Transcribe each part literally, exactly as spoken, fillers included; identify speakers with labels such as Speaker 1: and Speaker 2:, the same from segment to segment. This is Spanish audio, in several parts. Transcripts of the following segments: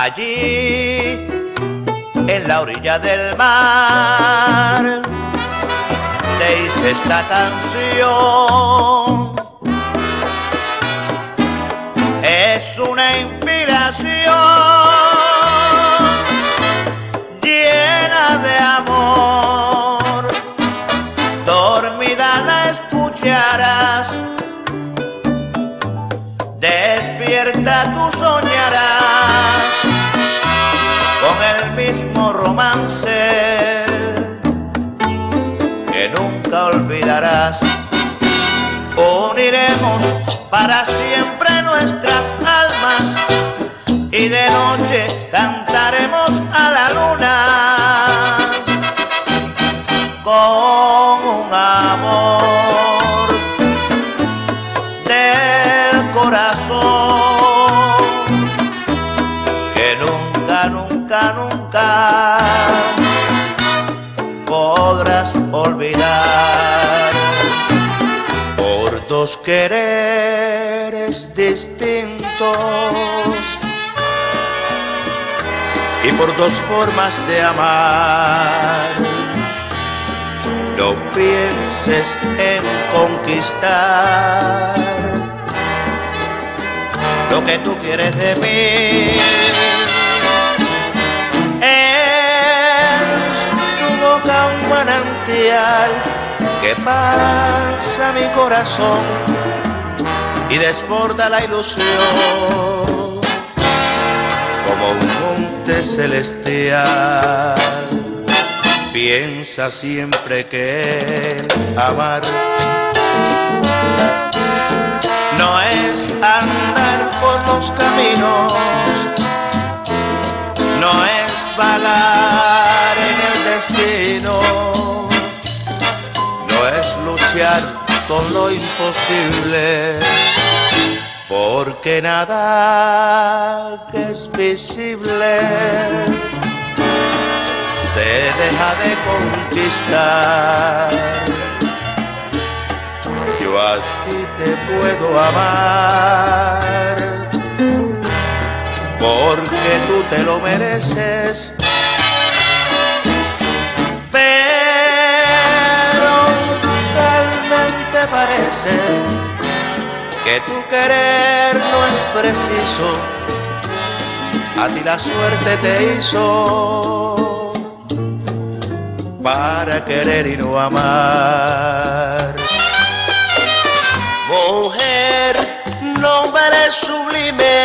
Speaker 1: allí en la orilla del mar te hice esta canción. Es una inspiración llena de amor, dormida la escucharás, despierta tú soñarás con el mismo romance que nunca olvidarás. Uniremos para siempre nuestras almas y de noche cantaremos a la luna con un amor del corazón que nunca, nunca, nunca podrás olvidar. Por dos quereres distintos y por dos formas de amar, no pienses en conquistar lo que tú quieres de mí. Es tu boca un manantial que pasa mi corazón y desborda la ilusión como un monte celestial. Piensa siempre que el amar no es andar por los caminos, no es vagar en el destino, no es luchar con lo imposible, porque nada que es visible se deja de conquistar. Yo a ti te puedo amar porque tú te lo mereces, pero talmente parece que tu querer no es preciso. A ti la suerte te hizo para querer y no amar.
Speaker 2: Mujer, nombre sublime,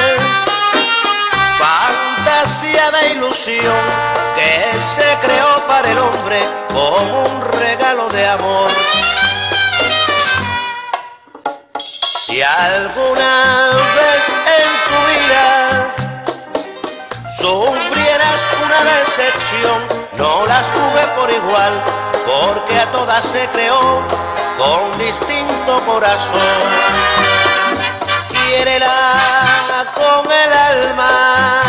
Speaker 2: fantasía de ilusión que se creó para el hombre como un regalo de amor. Si alguna vez en tu vida sufrieras una decepción, no las jugué por igual, porque a todas se creó con distinto corazón. Quiérela con el alma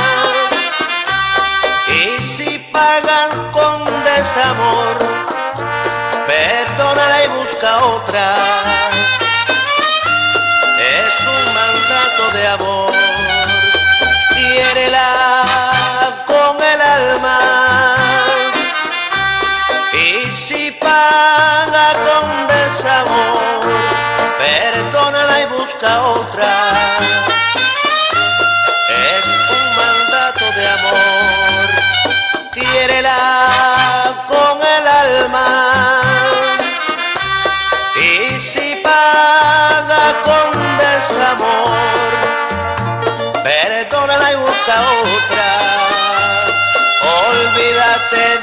Speaker 2: y si pagan con desamor, perdónala y busca otra. Es un mandato de amor. Quiérela con el alma y si paga con desamor, perdónala y busca otra. Es un mandato de amor. Quiérela con el alma y si paga con desamor, perdónala y busca otra. Olvídate